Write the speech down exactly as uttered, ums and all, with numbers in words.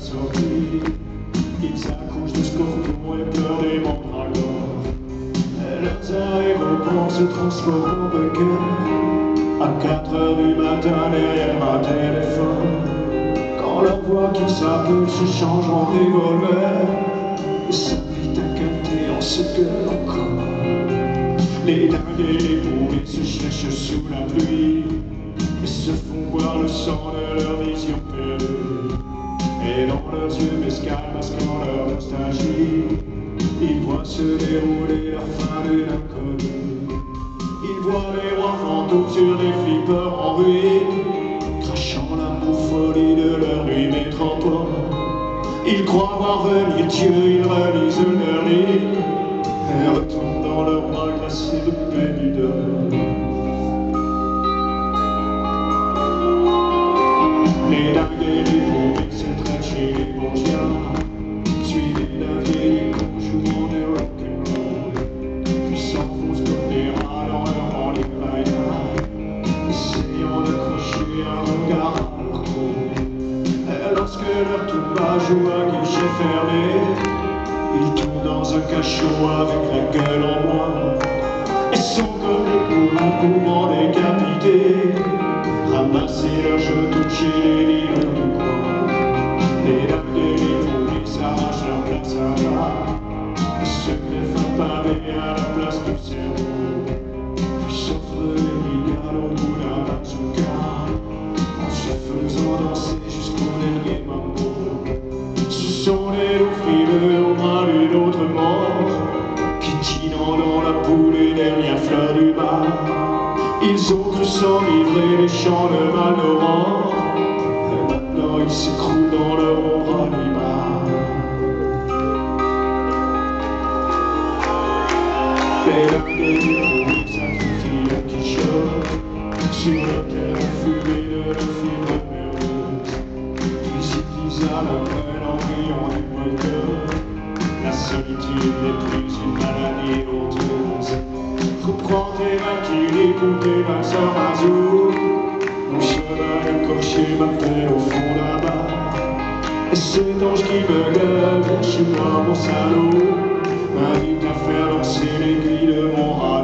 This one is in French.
sortie. Ils accouchent de scorpions et pleurent des mandragores. Et leurs aéroports se transforment en bunker. À quatre heures du matin derrière un téléphone, quand la voix qui s'appelle se change en revolver et s'invite à capter en se gueule encore. Les dingues et les bourrés se cherchent sous la pluie et se font boire le sang de leur vision perdue. Et dans leurs yeux mescales masquant leur nostalgie, ils voient se dérouler la fin d'une inconnue. Ils voient les rois fantômes sur des flippers en ruine, crachant l'amour folie de leur nuit métropole. Ils croient voir venir Dieu, ils relisent leur livre et retournent dans leurs bras glacés de pénidole. Les dingues et les bourrés se traînent chez les bourgeois, suivez la vieille conjoint de rock'n'roll. Puis s'enfoncent comme des rats dans leur banlieue, essayant d'accrocher un regard à leur cou. Et lorsque leur tuba joue un guichet fermé, ils tournent dans un cachot avec la gueule en bois et sont comme des poules pouvant décapiter, ramasser leurs jetons chez les livres de bois. Les dingues et les fourmis s'arrachent leur place à bas et se greffent un pavé à la place du cerveau, puis s'offrent les brigades au bout d'un bazooka en se faisant danser jusqu'au dernier mambo. Ce sont les loups frileux au bras d'une autre mort, piétinant dans la boue les dernières fleurs du bar. Ils ont cru s'enivrer les champs de Malnoran, et maintenant ils s'écroulent dans leur ombre animale. Les dingues et les bourrés sacrifient leur quichotte sur lequel la fumée de leur fibre nerveuse. Puis ils disent à la peine en riant du moteur, la solitude n'est plus une maladie honteuse. Reprends tes maquilles pour tes vaccins mazou. Mon cheval écorché m'appelle au fond là-bas, et cet ange qui me gueule, chez moi mon salaud, m'invite à faire danser l'aiguille de mon radeau.